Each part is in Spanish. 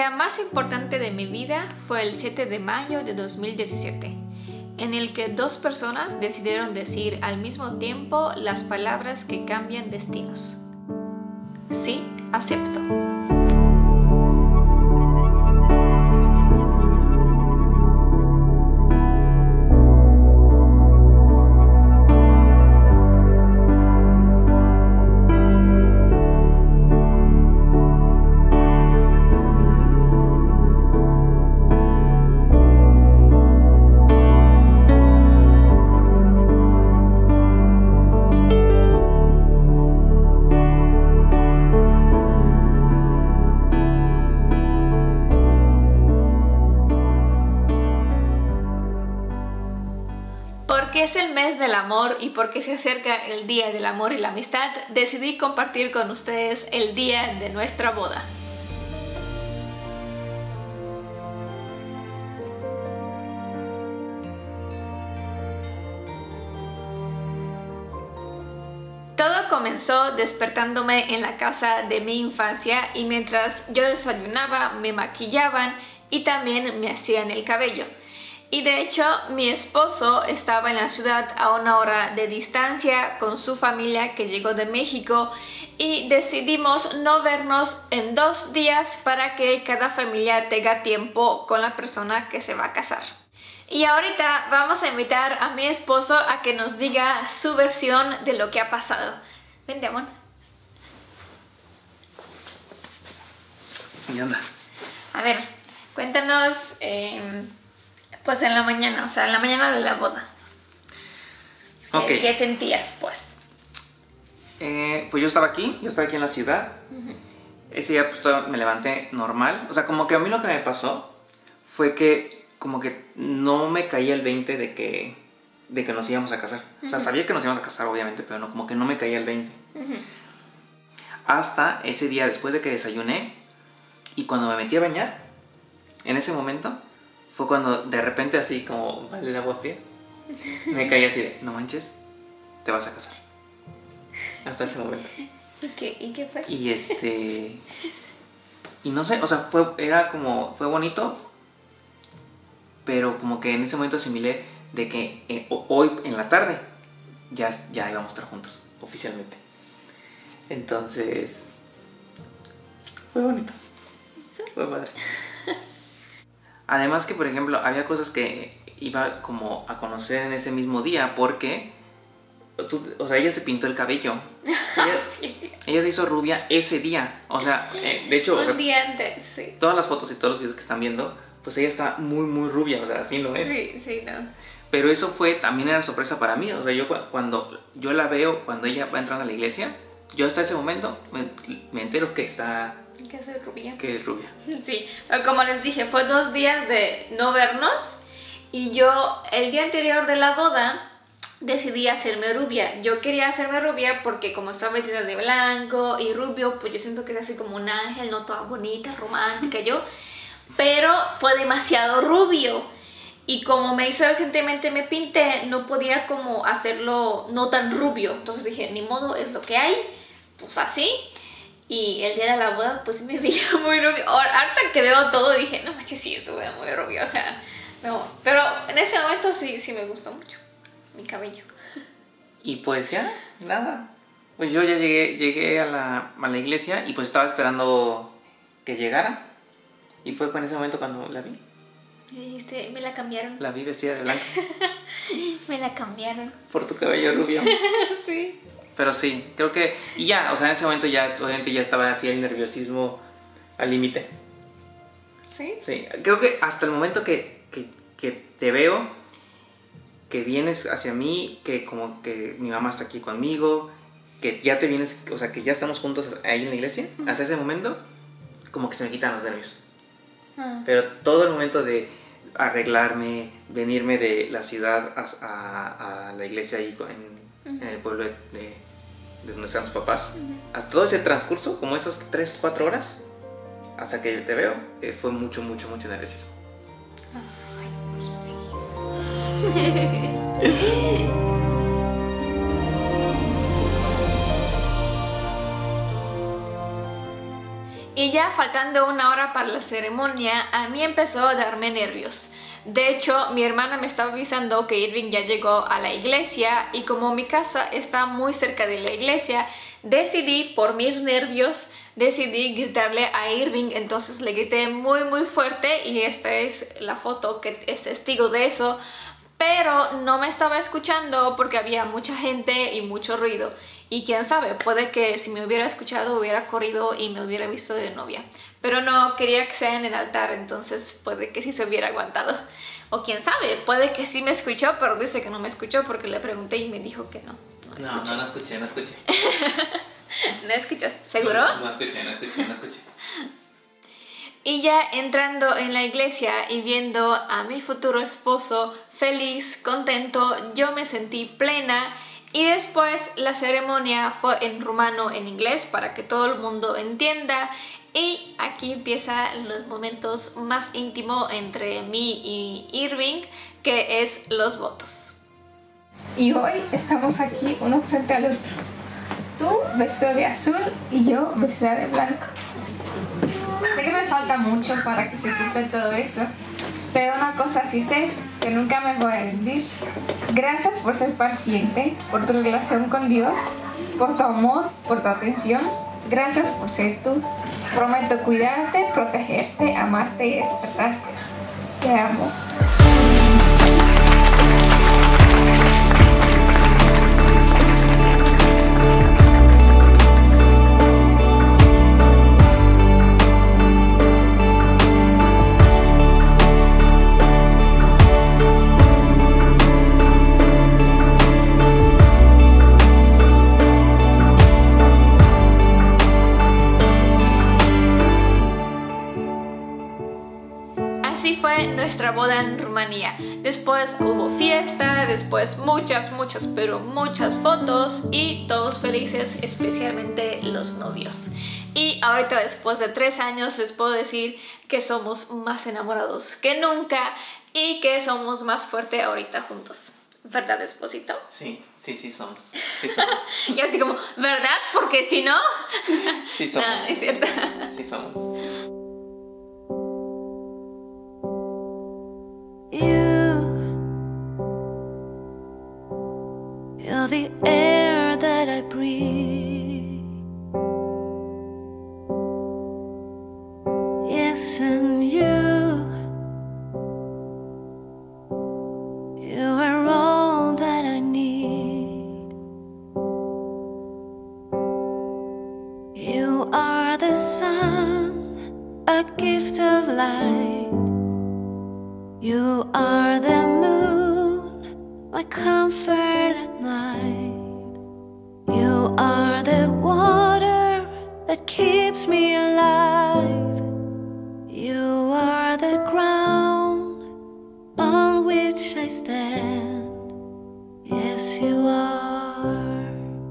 día más importante de mi vida fue el 7 de mayo de 2017, en el que dos personas decidieron decir al mismo tiempo las palabras que cambian destinos. Sí, acepto. Porque es el mes del amor y porque se acerca el Día del Amor y la Amistad, decidí compartir con ustedes el día de nuestra boda. Todo comenzó despertándome en la casa de mi infancia y mientras yo desayunaba me maquillaban y también me hacían el cabello. Y de hecho, mi esposo estaba en la ciudad a 1 hora de distancia con su familia que llegó de México y decidimos no vernos en 2 días para que cada familia tenga tiempo con la persona que se va a casar. Y ahorita vamos a invitar a mi esposo a que nos diga su versión de lo que ha pasado. Vente, amor. ¿Y anda? A ver, cuéntanos... Pues en la mañana, o sea, en la mañana de la boda. Okay. ¿Qué sentías, pues? Pues yo estaba aquí en la ciudad. Ese día pues me levanté normal. O sea, como que a mí lo que me pasó fue que como que no me caía el 20 de que nos íbamos a casar. O sea, sabía que nos íbamos a casar, obviamente, pero no, como que no me caía el 20. Hasta ese día, después de que desayuné y cuando me metí a bañar, en ese momento... fue cuando de repente así como balde de agua fría me caí así de, no manches, te vas a casar. Hasta ese momento. ¿Y qué fue? Y no sé, o sea, fue bonito, pero como que en ese momento asimilé de que hoy en la tarde ya íbamos a estar juntos, oficialmente. Entonces, fue bonito. ¿Sí? Fue padre. Además que, por ejemplo, había cosas que iba como a conocer en ese mismo día porque, o sea, ella se pintó el cabello. Ella se hizo rubia ese día. O sea, de hecho... Un día antes, sí. Todas las fotos y todos los videos que están viendo, pues ella está muy, muy rubia. O sea, así no es. Sí, no. Pero eso también era sorpresa para mí. O sea, yo cuando yo la veo, cuando ella va entrando a la iglesia, yo hasta ese momento me entero que está... Que soy rubia. Que es rubia. Sí, pero como les dije, fue 2 días de no vernos y yo el día anterior de la boda decidí hacerme rubia. Yo quería hacerme rubia porque como estaba vestida de blanco y rubio, pues yo siento que es así como un ángel, no toda bonita, romántica yo, pero fue demasiado rubio y como me hizo recientemente me pinté, no podía como hacerlo no tan rubio, entonces dije, ni modo, es lo que hay, pues así. Y el día de la boda pues me vi muy rubia. Ahorita que veo todo dije, no manches, sí, estuve muy rubia, o sea, no. Pero en ese momento sí me gustó mucho mi cabello. Y pues ya, nada. Pues yo ya llegué a la iglesia y pues estaba esperando que llegara. Y fue en ese momento cuando la vi. Dijiste, me la cambiaron. La vi vestida de blanco. Me la cambiaron. Por tu cabello rubio. Sí. Pero sí, creo que... Y ya, o sea, en ese momento ya, obviamente ya estaba así el nerviosismo al límite. ¿Sí? Sí, creo que hasta el momento que te veo, que vienes hacia mí, que como que mi mamá está aquí conmigo, que ya te vienes, o sea, que ya estamos juntos ahí en la iglesia, hasta ese momento, como que se me quitan los nervios. Pero todo el momento de arreglarme, venirme de la ciudad a la iglesia ahí en el pueblo de donde están los papás, hasta todo ese transcurso, como esas 3-4 horas, hasta que te veo, fue mucho nerviosismo. Y ya faltando 1 hora para la ceremonia, a mí empezó a darme nervios. De hecho, mi hermana me estaba avisando que Irving ya llegó a la iglesia y como mi casa está muy cerca de la iglesia, decidí, por mis nervios, decidí gritarle a Irving. Entonces le grité muy muy fuerte y esta es la foto que es testigo de eso. Pero no me estaba escuchando porque había mucha gente y mucho ruido. Y quién sabe, puede que si me hubiera escuchado hubiera corrido y me hubiera visto de novia. Pero no, quería que sea en el altar, entonces puede que sí se hubiera aguantado. O quién sabe, puede que sí me escuchó, pero dice que no me escuchó porque le pregunté y me dijo que no. No escuché. ¿No escuchaste? ¿Seguro? No escuché. Y ya entrando en la iglesia y viendo a mi futuro esposo feliz, contento, yo me sentí plena. Y después la ceremonia fue en rumano, en inglés, para que todo el mundo entienda. Y aquí empiezan los momentos más íntimos entre mí y Irving, que es los votos. Y hoy estamos aquí uno frente al otro. Tú vestido de azul y yo vestida de blanco. Sé que me falta mucho para que se cumple todo eso, pero una cosa sí sé, que nunca me voy a rendir. Gracias por ser paciente, por tu relación con Dios, por tu amor, por tu atención. Gracias por ser tú. Prometo cuidarte, protegerte, amarte y despertarte. Te amo. Así fue nuestra boda en Rumanía. Después hubo fiesta, después muchas fotos y todos felices, especialmente los novios. Y ahorita después de 3 años les puedo decir que somos más enamorados que nunca y que somos más fuertes ahorita juntos. ¿Verdad, esposito? Sí, somos. Y así como, ¿verdad? Porque si no... Sí somos. No, es cierto. Sí somos. You're the air that I breathe. Yes, and you are all that I need. You are the sun, a gift of light. You are the moon, my comfort at night. You are the water that keeps me alive. You are the ground on which I stand. Yes, you are.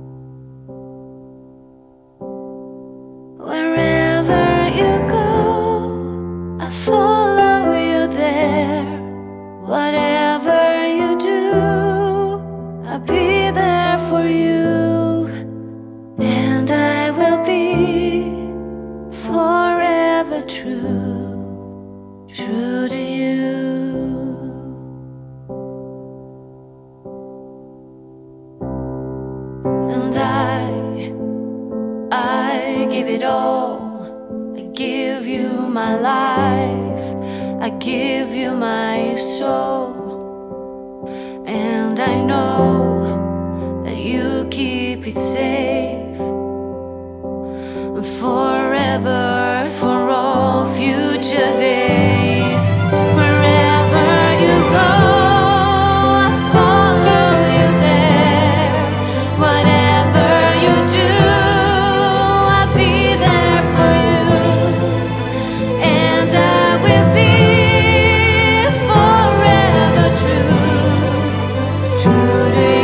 Wherever you go, I follow you there. Whatever you do, I'll be there for you, and I will be forever true, true to you. And I give it all. I give you my life, I give you my soul. And I know that you keep it safe forever, for all future days. Wherever you go, I follow you there. Whatever you do, I'll be there for you, and I will be forever true, true to you.